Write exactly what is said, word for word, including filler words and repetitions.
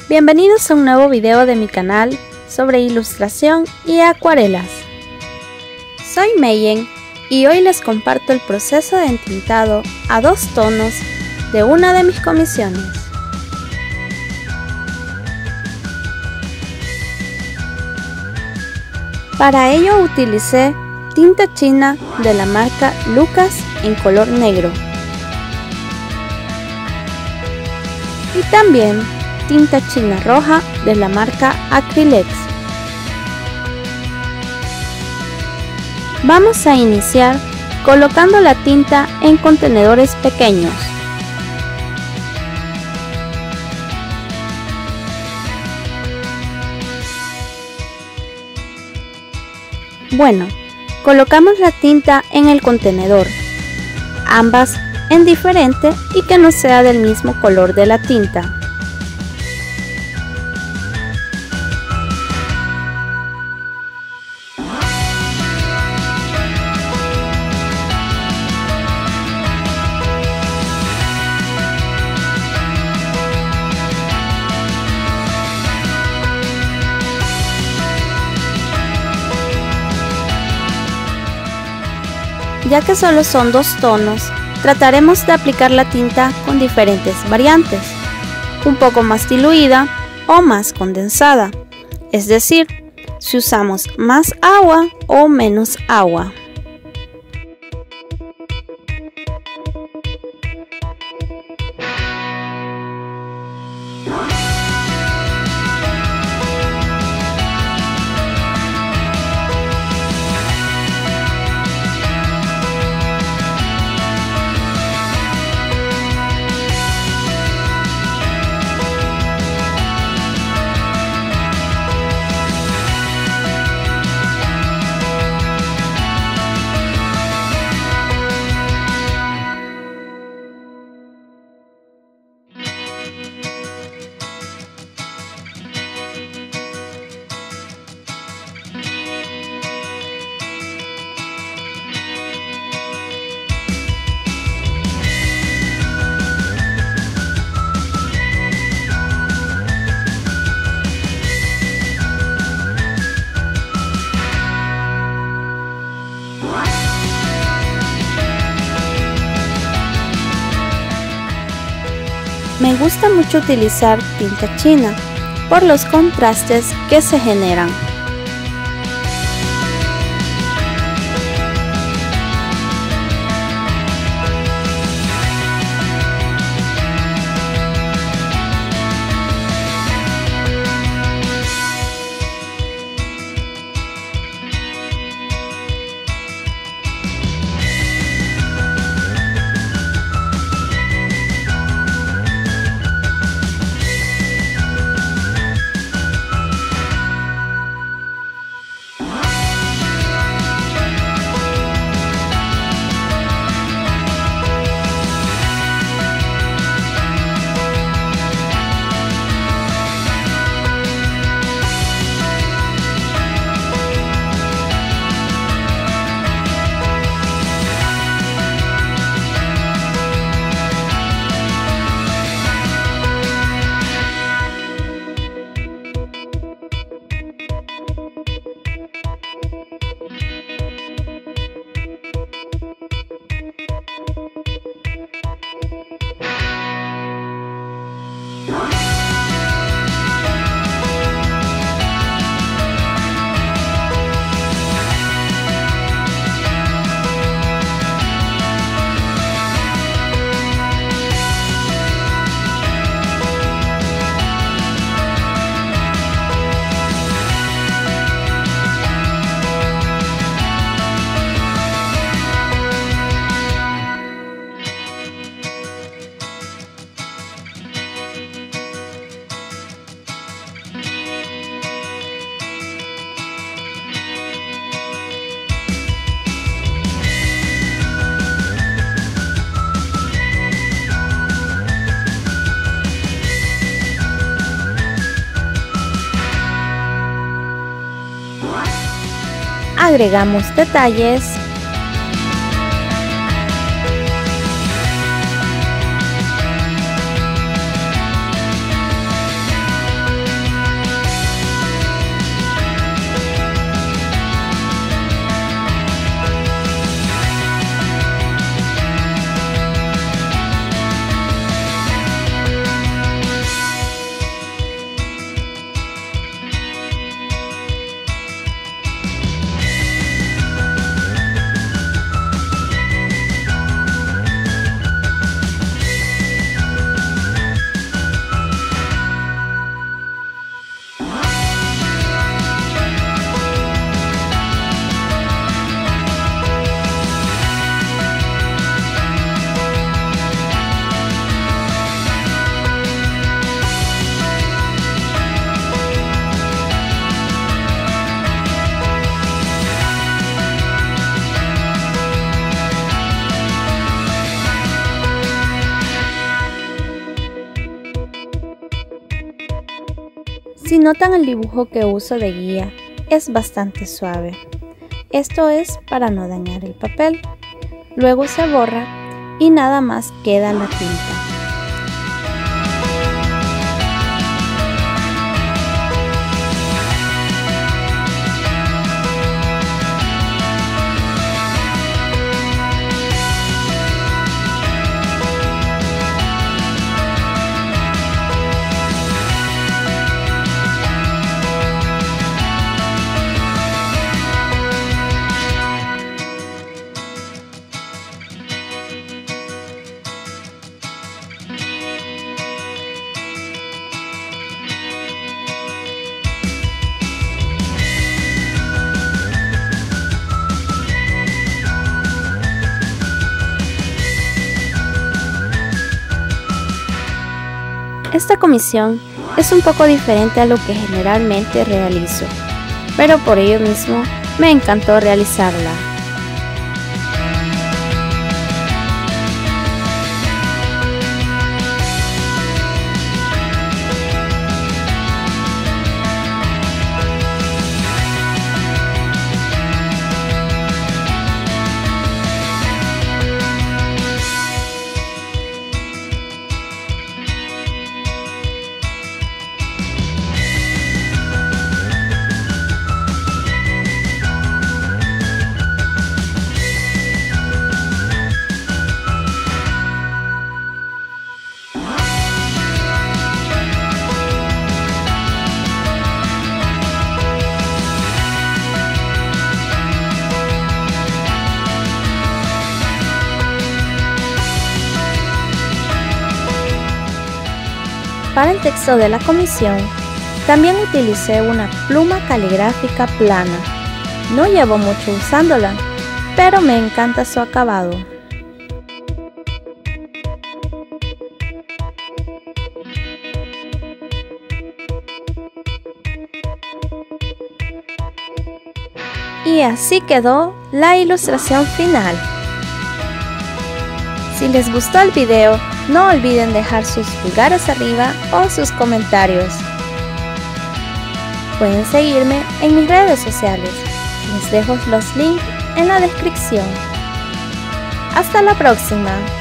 Bienvenidos a un nuevo video de mi canal sobre ilustración y acuarelas. Soy Meyen y hoy les comparto el proceso de entintado a dos tonos de una de mis comisiones. Para ello utilicé tinta china de la marca Lucas en color negro y también tinta china roja de la marca Acrylex. Vamos a iniciar colocando la tinta en contenedores pequeños. Bueno, colocamos la tinta en el contenedor, ambas en diferente y que no sea del mismo color de la tinta. Ya que solo son dos tonos, trataremos de aplicar la tinta con diferentes variantes, un poco más diluida o más condensada, es decir, si usamos más agua o menos agua. Me gusta mucho utilizar tinta china por los contrastes que se generan. Agregamos detalles Si notan el dibujo que uso de guía, es bastante suave. Esto es para no dañar el papel. Luego se borra y nada más queda la tinta. Esta comisión es un poco diferente a lo que generalmente realizo, pero por ello mismo me encantó realizarla. Para el texto de la comisión, también utilicé una pluma caligráfica plana. No llevo mucho usándola, pero me encanta su acabado. Y así quedó la ilustración final. Si les gustó el video, no olviden dejar sus pulgares arriba o sus comentarios. Pueden seguirme en mis redes sociales. Les dejo los links en la descripción. Hasta la próxima.